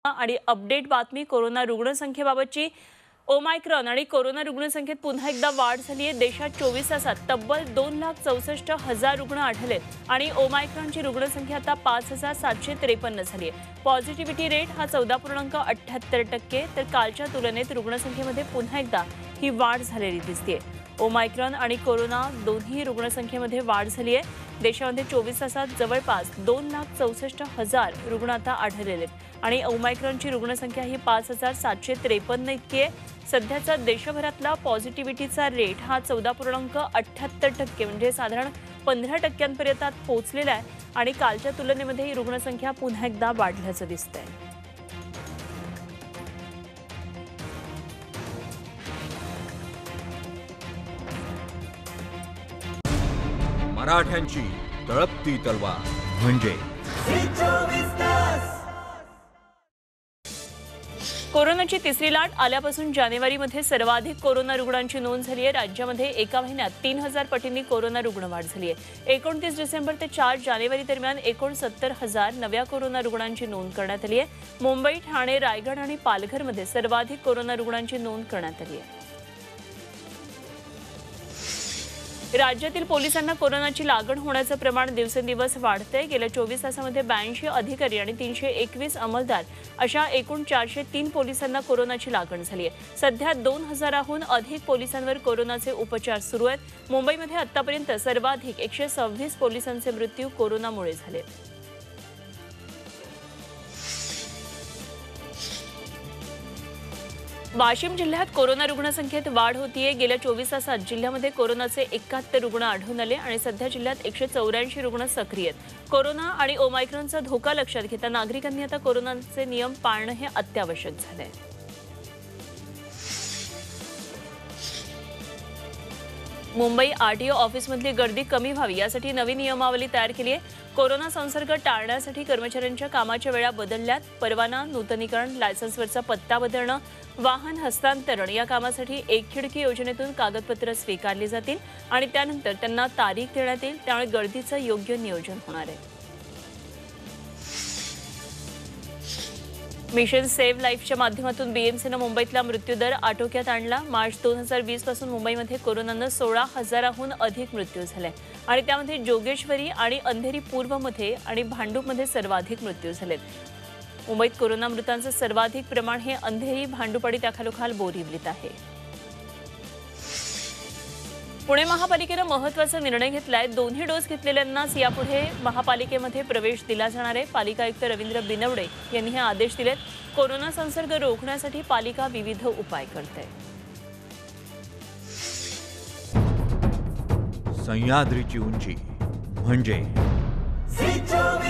आणि अपडेट बातमी कोरोना रुग्णसंख्येबाबतची। ओमायक्रॉन आणि कोरोना रुग्णसंख्येत पुन्हा एकदा वाढ झाली आहे। देशात 24 तासात तब्बल 2,64,000 रुग्ण आढळले आणि ओमायक्रॉनची रुग्णसंख्या आता 5,753 झाली आहे। पॉझिटिव्हिटी रेट हा 14.78%, तर कालच्या तुलनेत रुग्णसंख्येमध्ये पुन्हा एकदा ही वाढ झालेली दिसते। ओमायक्रॉन आणि कोरोना दोन्ही रुग्णसंख्येमध्ये वाढ झाली आहे। देशामध्ये 24 तासात जवळपास 2,64,000 रुग्ण आता आढळलेले आहेत आणि ओमायक्रॉनची रुग्णसंख्या ही 5,753 इतकी आहे। सध्याचा देशभरातला पॉझिटिव्हिटीचा रेट हा 14.78% म्हणजे साधारण 15% पोहोचलेला आहे आणि कालच्या तुलनेमध्ये ही रुग्णसंख्या पुन्हा एकदा वाढल्याचं दिसतंय। मराठ्यांची तळपती तलवार म्हणजे कोरोनाची तिसरी लाट आल्यापासून जानेवारीमध्ये सर्वाधिक कोरोना रुग्णांची नोंद झाली आहे। राज्यामध्ये एका महिन्यात 3,000 पटींनी कोरोना रुग्ण वाढ झाली आहे। 29 डिसेंबर ते 4 जानेवारी दरम्यान 69,000 नव्या कोरोना रुग्णांची नोंद करण्यात आली आहे। मुंबई, ठाणे, रायगड आणि पालघरमध्ये सर्वाधिक कोरोना रुग्णांची नोंद करण्यात आली आहे। राज्यातील पोलिसांना कोरोनाची लागण होण्याचं प्रमाण दिवसेंदिवस वाढतंय। गेल्या 24 तासामध्ये 82 अधिकारी आणि 321 अंमलदार अशा एकूण 403 पोलिसांना कोरोनाची लागण झाली आहे। सध्या 2,000हून अधिक पोलिसांवर कोरोनाचे उपचार सुरू आहेत। मुंबईमध्ये आतापर्यंत सर्वाधिक 126 पोलिसांचे मृत्यू कोरोनामुळे झाले। वाशिम जिल्ह्यात कोरोना रुग्णसंख्येत वाढ होतीये। गेल्या 24 तासात जिल्ह्यामध्ये कोरोनाचे 71 रुग्ण आढळून आले आणि सध्या जिल्ह्यात 184 रुग्ण सक्रिय आहेत। कोरोना आणि ओमायक्रॉनचा धोका लक्षात घेता नागरिकांनी आता कोरोनाचे नियम पाळणं हे अत्यावश्यक झालंय। मुंबई आरटीओ ऑफिसमधली गर्दी कमी व्हावी यासाठी नवी नियमावली तयार केली आहे। कोरोना संसर्ग टाळण्यासाठी कर्मचाऱ्यांच्या कामाच्या वेळा बदलल्यात। परवाना, नूतनीकरण, लायसन्सवरचा पत्ता बदलणं, वाहन हस्तांतरण या कामासाठी एक खिडकी योजनेतून कागदपत्र स्वीकारली जातील आणि त्यानंतर त्यांना तारीख देण्यात येईल। त्यामुळे गर्दीचं योग्य नियोजन होणार आहे। मिशन सेव्ह लाईफच्या माध्यमातून बीएमसीनं मुंबईतला मृत्यूदर आटोक्यात आणला। मार्च 2020 पासून मुंबईमध्ये कोरोनानं 16,000हून अधिक मृत्यू झाले आणि त्यामध्ये जोगेश्वरी आणि अंधेरी पूर्वमध्ये आणि भांडूपमध्ये सर्वाधिक मृत्यू झालेत। मुंबईत कोरोना मृतांचं सर्वाधिक प्रमाण हे अंधेरी, भांडूप आणि त्याखालोखाल बोरिवलीत आहे। पुणे महापालिकेनं महत्त्वाचा निर्णय घेतलाय। दोन्ही डोस घेतलेल्यांनाच यापुढे महापालिकेमध्ये प्रवेश दिला जाणार आहे। पालिका आयुक्त रवींद्र बिनवडे यांनी हे आदेश दिलेत। कोरोना संसर्ग रोखण्यासाठी पालिका विविध उपाय करते। सह्याद्रीची उंची म्हणजे